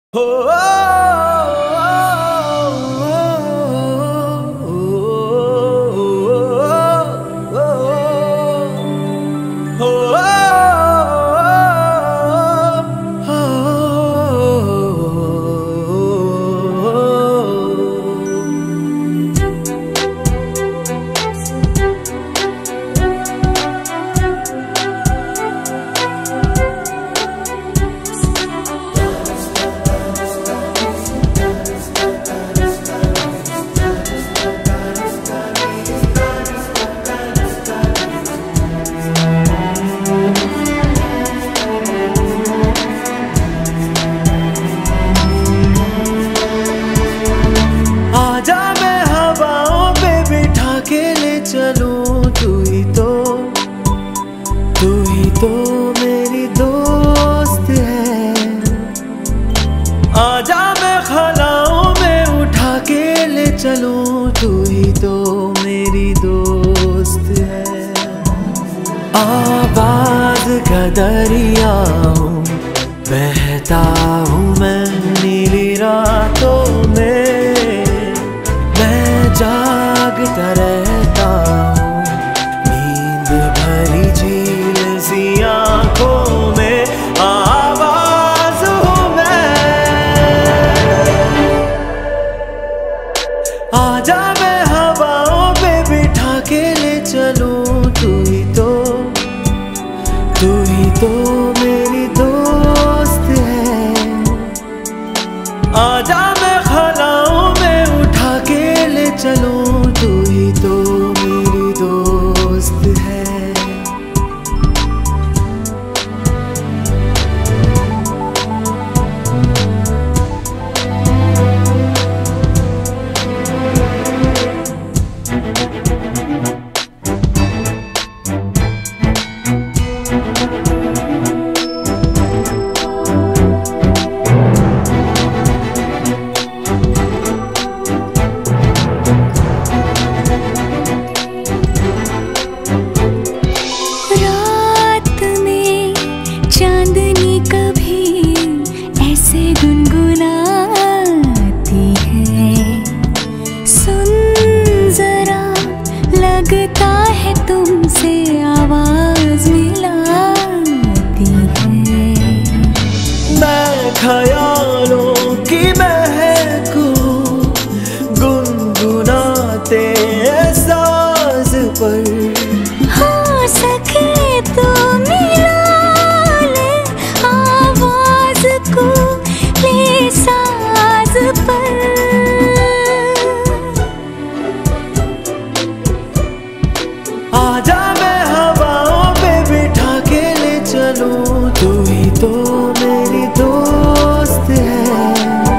तो मेरी दोस्त है। आजा मैं खलाओं में उठा के ले चलूं, तू ही तो मेरी दोस्त है। आवाज का दरिया हूँ, बहता हूँ मैं नीली रातों में, मैं जागता रहता हूँ नींद भरी झील सी आँखों में। आवाज हूँ मैं, आजा मैं हवाओं पे बिठा के ले चलूं, तू ही तो मेरी दोस्त है। आजा मैं खलाओं में उठा के ले चलूं, तू ही तो मेरी दोस्त है। लगता है तुमसे आवाज मिलाती है। मैं ख्यालों की महक हूँ, गुनगुनाते एहसास पर। हो सके तो मिला ले आवाज को, ले साज पर। आजा मैं हवाओं पे बिठा के ले चलूं, तू ही तो मेरी दोस्त है।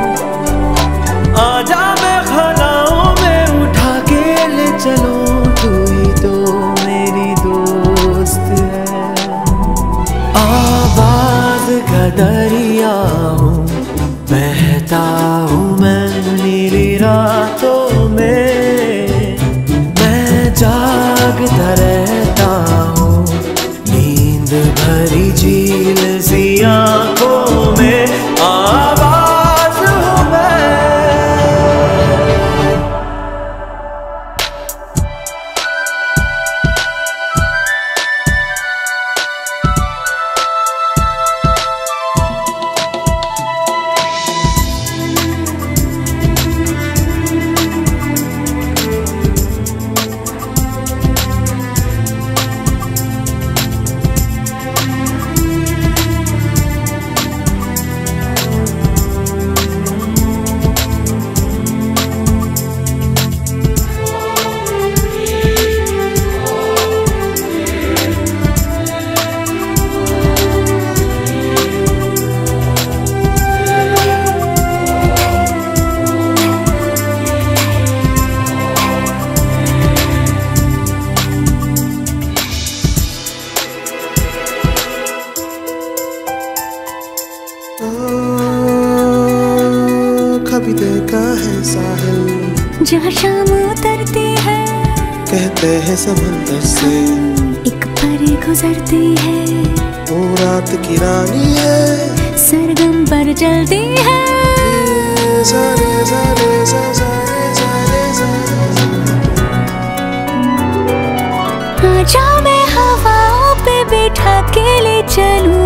आजा मैं खलाओं में उठा के ले चलूं, तू ही तो मेरी दोस्त है। आवाज का दरिया हूँ, बहता हूँ मैं नीली रातों में, जागता रहता हूँ नींद भरी झील सी आँखों में। आवाज हूँ मैं, कभी देखा है साहिल जहाँ शाम उतरती है, कहते हैं समंदर से एक परी गुजरती है। वो रात की रानी है, सरगम पर जलती है। सा रे सा रे सा सा रे सा रे सा। आजा मैं हवाओं पे बैठा के ले चलूं